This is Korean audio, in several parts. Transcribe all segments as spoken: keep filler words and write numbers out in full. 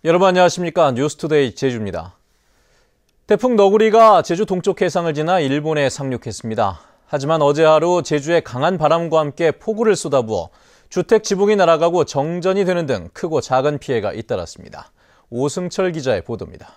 여러분 안녕하십니까? 뉴스투데이 제주입니다. 태풍 너구리가 제주 동쪽 해상을 지나 일본에 상륙했습니다. 하지만 어제 하루 제주에 강한 바람과 함께 폭우를 쏟아부어 주택 지붕이 날아가고 정전이 되는 등 크고 작은 피해가 잇따랐습니다. 오승철 기자의 보도입니다.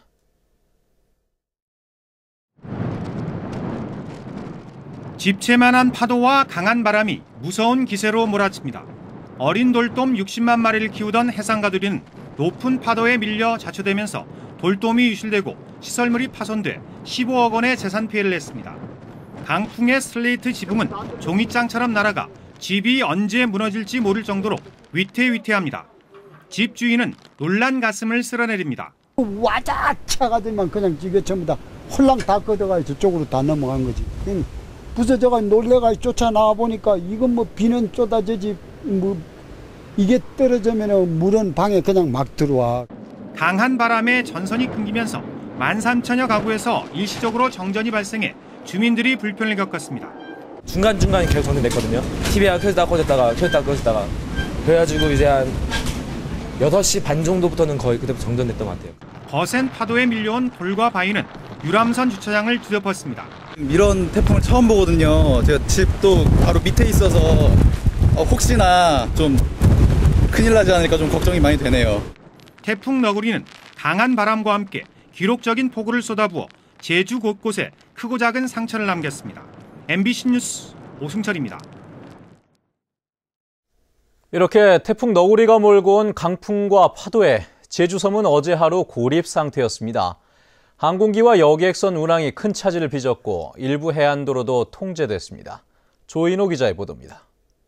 집채만한 파도와 강한 바람이 무서운 기세로 몰아칩니다. 어린 돌돔 육십만 마리를 키우던 해상가들이는 높은 파도에 밀려 자초되면서 돌돔이 유실되고 시설물이 파손돼 십오억 원의 재산 피해를 냈습니다. 강풍의 슬레이트 지붕은 종이장처럼 날아가 집이 언제 무너질지 모를 정도로 위태위태합니다. 집주인은 놀란 가슴을 쓸어내립니다. 와작 차가더만 그냥 이게 전부 다 홀랑 다 걷어가 저쪽으로 다 넘어간 거지. 부서져가 놀래가 쫓아 나와 보니까 이건 뭐 비는 쏟아지지 뭐 이게 떨어지면 물은 방에 그냥 막 들어와. 강한 바람에 전선이 끊기면서 만 삼천여 가구에서 일시적으로 정전이 발생해 주민들이 불편을 겪었습니다. 중간중간에 계속 정전됐거든요. 티비가 켜졌다가 꺼졌다가 켜졌다가 꺼졌다가 그래가지고 이제 한 여섯 시 반 정도부터는 거의 그때부터 정전됐던 것 같아요. 거센 파도에 밀려온 돌과 바위는 유람선 주차장을 뒤덮었습니다. 이런 태풍을 처음 보거든요. 제가 집도 바로 밑에 있어서 혹시나 좀 큰일 나지 않을까 좀 걱정이 많이 되네요. 태풍 너구리는 강한 바람과 함께 기록적인 폭우를 쏟아부어 제주 곳곳에 크고 작은 상처를 남겼습니다. 엠비씨 뉴스 오승철입니다. 이렇게 태풍 너구리가 몰고 온 강풍과 파도에 제주 섬은 어제 하루 고립 상태였습니다. 항공기와 여객선 운항이 큰 차질을 빚었고 일부 해안도로도 통제됐습니다. 조인호 기자의 보도입니다.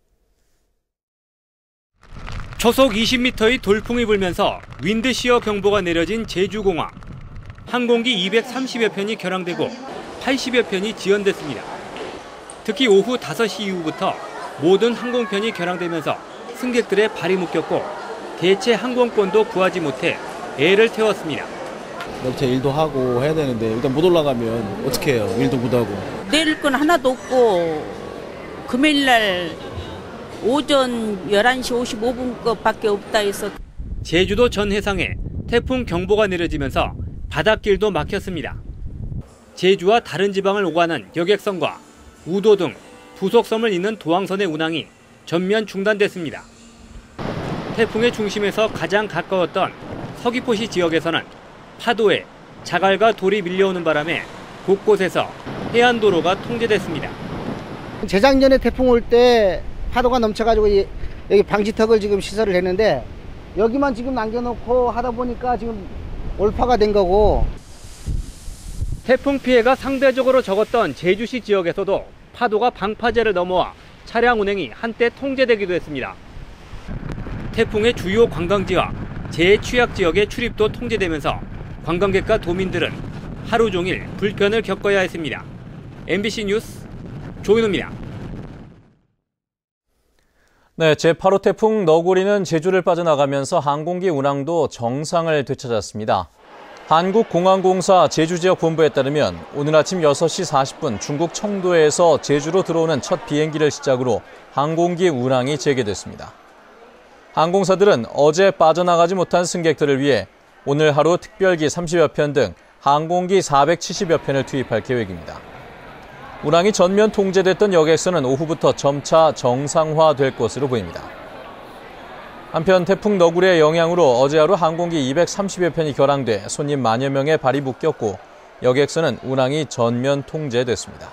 초속 이십 미터의 돌풍이 불면서 윈드시어 경보가 내려진 제주공항. 항공기 이백삼십여 편이 결항되고 팔십여 편이 지연됐습니다. 특히 오후 다섯 시 이후부터 모든 항공편이 결항되면서 승객들의 발이 묶였고 대체 항공권도 구하지 못해 애를 태웠습니다. 제 일도 하고 해야 되는데 일단 못 올라가면 어떻게 해요? 일도 못 하고. 내릴 건 하나도 없고 금요일 날 오전 열한 시 오십오 분 것밖에 없다 해서. 제주도 전 해상에 태풍 경보가 내려지면서 바닷길도 막혔습니다. 제주와 다른 지방을 오가는 여객선과 우도 등 부속섬을 잇는 도항선의 운항이 전면 중단됐습니다. 태풍의 중심에서 가장 가까웠던 서귀포시 지역에서는 파도에 자갈과 돌이 밀려오는 바람에 곳곳에서 해안도로가 통제됐습니다. 재작년에 태풍 올 때 파도가 넘쳐가지고 여기 방지턱을 지금 시설을 했는데 여기만 지금 남겨놓고 하다 보니까 지금 올파가 된 거고. 태풍 피해가 상대적으로 적었던 제주시 지역에서도 파도가 방파제를 넘어와 차량 운행이 한때 통제되기도 했습니다. 태풍의 주요 관광지와 재취약 지역의 출입도 통제되면서 관광객과 도민들은 하루 종일 불편을 겪어야 했습니다. 엠비씨 뉴스 조인호입니다. 네, 제팔 호 태풍 너구리는 제주를 빠져나가면서 항공기 운항도 정상을 되찾았습니다. 한국공항공사 제주지역 본부에 따르면 오늘 아침 여섯 시 사십 분 중국 청도에서 제주로 들어오는 첫 비행기를 시작으로 항공기 운항이 재개됐습니다. 항공사들은 어제 빠져나가지 못한 승객들을 위해 오늘 하루 특별기 삼십여 편 등 항공기 사백칠십여 편을 투입할 계획입니다. 운항이 전면 통제됐던 여객선은 오후부터 점차 정상화될 것으로 보입니다. 한편 태풍 너구리의 영향으로 어제 하루 항공기 이백삼십여 편이 결항돼 손님 만여 명의 발이 묶였고 여객선은 운항이 전면 통제됐습니다.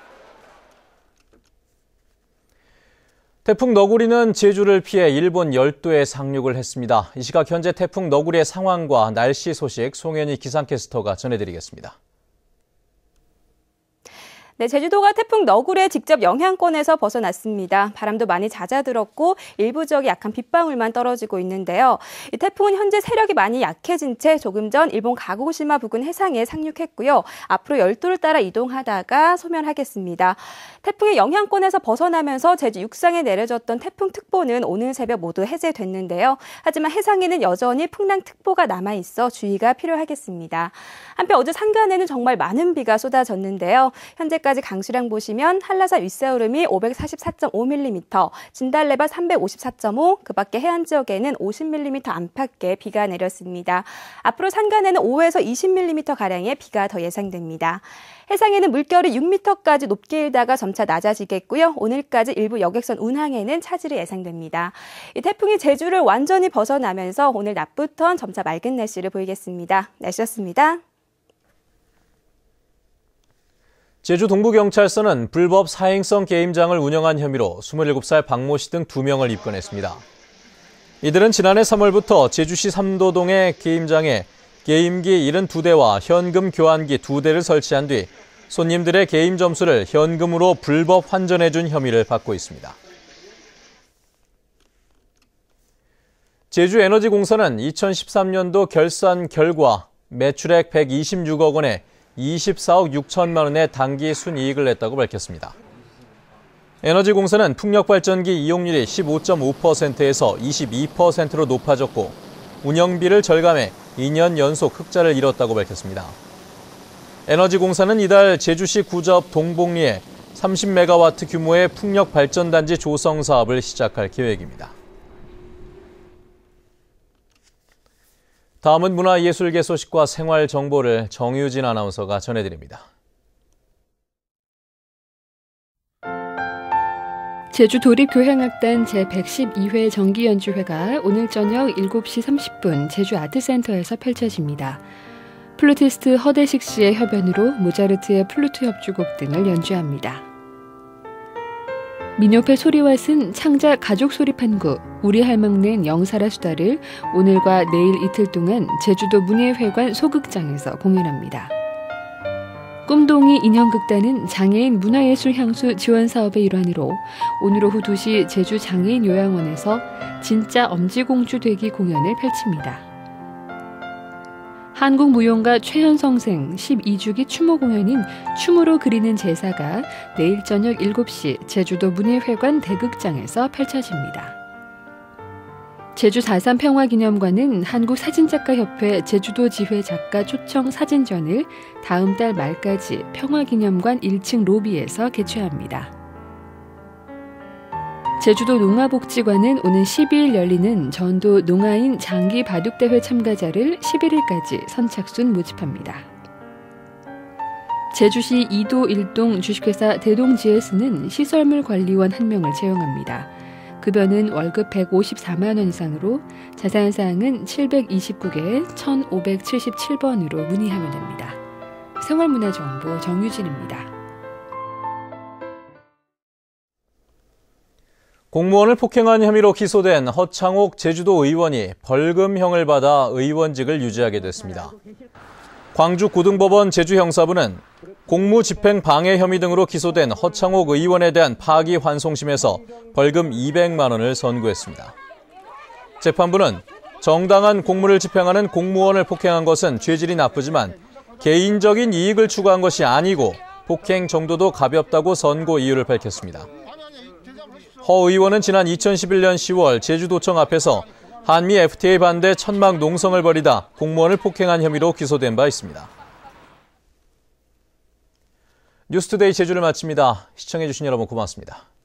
태풍 너구리는 제주를 피해 일본 열도에 상륙을 했습니다. 이 시각 현재 태풍 너구리의 상황과 날씨 소식 송현희 기상캐스터가 전해드리겠습니다. 네, 제주도가 태풍 너구리의 직접 영향권에서 벗어났습니다. 바람도 많이 잦아들었고 일부 지역에 약한 빗방울만 떨어지고 있는데요. 이 태풍은 현재 세력이 많이 약해진 채 조금 전 일본 가고시마 부근 해상에 상륙했고요. 앞으로 열도를 따라 이동하다가 소멸하겠습니다. 태풍의 영향권에서 벗어나면서 제주 육상에 내려졌던 태풍특보는 오늘 새벽 모두 해제됐는데요. 하지만 해상에는 여전히 풍랑특보가 남아있어 주의가 필요하겠습니다. 한편 어제 산간에는 정말 많은 비가 쏟아졌는데요. 현재까지 어제까지 강수량 보시면 한라산 윗사오름이 오백사십사 점 오 밀리미터, 진달래밭 삼백오십사 점 오, 그 밖에 해안 지역에는 오십 밀리미터 안팎의 비가 내렸습니다. 앞으로 산간에는 오에서 이십 밀리미터가량의 비가 더 예상됩니다. 해상에는 물결이 육 미터까지 높게 일다가 점차 낮아지겠고요. 오늘까지 일부 여객선 운항에는 차질이 예상됩니다. 이 태풍이 제주를 완전히 벗어나면서 오늘 낮부터 점차 맑은 날씨를 보이겠습니다. 날씨였습니다. 제주 동부경찰서는 불법 사행성 게임장을 운영한 혐의로 스물일곱 살 박모 씨 등 두 명을 입건했습니다. 이들은 지난해 삼월부터 제주시 삼도동의 게임장에 게임기 칠십이 대와 현금 교환기 두 대를 설치한 뒤 손님들의 게임 점수를 현금으로 불법 환전해준 혐의를 받고 있습니다. 제주에너지공사는 이천십삼 년도 결산 결과 매출액 백이십육억 원에 이십사억 육천만 원의 당기 순이익을 냈다고 밝혔습니다. 에너지공사는 풍력발전기 이용률이 십오 점 오 퍼센트에서 이십이 퍼센트로 높아졌고 운영비를 절감해 이 년 연속 흑자를 이뤘다고 밝혔습니다. 에너지공사는 이달 제주시 구좌읍 동봉리에 삼십 메가와트 규모의 풍력발전단지 조성 사업을 시작할 계획입니다. 다음은 문화예술계 소식과 생활 정보를 정유진 아나운서가 전해드립니다. 제주 도립교향악단 제백십이 회 정기연주회가 오늘 저녁 일곱 시 삼십 분 제주 아트센터에서 펼쳐집니다. 플루티스트 허대식 씨의 협연으로 모차르트의 플루트 협주곡 등을 연주합니다. 민요패 소리와 쓴 창작 가족 소리판구 우리 할망는 영사라 수다를 오늘과 내일 이틀 동안 제주도 문예회관 소극장에서 공연합니다. 꿈동이 인형극단은 장애인 문화예술 향수 지원 사업의 일환으로 오늘 오후 두 시 제주 장애인 요양원에서 진짜 엄지공주 되기 공연을 펼칩니다. 한국무용가 최현성생 십이 주기 추모 공연인 춤으로 그리는 제사가 내일 저녁 일곱 시 제주도 문예회관 대극장에서 펼쳐집니다. 제주 사 삼 평화기념관은 한국사진작가협회 제주도 지회 작가 초청 사진전을 다음 달 말까지 평화기념관 일 층 로비에서 개최합니다. 제주도 농아복지관은 오는 십이 일 열리는 전도 농아인 장기 바둑대회 참가자를 십일 일까지 선착순 모집합니다. 제주시 이도 일동 주식회사 대동지에스는 시설물 관리원 한 명을 채용합니다. 급여는 월급 백오십사만 원 이상으로 자세한 사항은 칠백이십구 개 천오백칠십칠 번으로 문의하면 됩니다. 생활문화정보 정유진입니다. 공무원을 폭행한 혐의로 기소된 허창옥 제주도 의원이 벌금형을 받아 의원직을 유지하게 됐습니다. 광주고등법원 제주형사부는 공무집행 방해 혐의 등으로 기소된 허창옥 의원에 대한 파기환송심에서 벌금 이백만 원을 선고했습니다. 재판부는 정당한 공무를 집행하는 공무원을 폭행한 것은 죄질이 나쁘지만 개인적인 이익을 추구한 것이 아니고 폭행 정도도 가볍다고 선고 이유를 밝혔습니다. 허 의원은 지난 이천십일 년 시월 제주도청 앞에서 한미 에프티에이 반대 천막 농성을 벌이다 공무원을 폭행한 혐의로 기소된 바 있습니다. 뉴스투데이 제주를 마칩니다. 시청해주신 여러분 고맙습니다.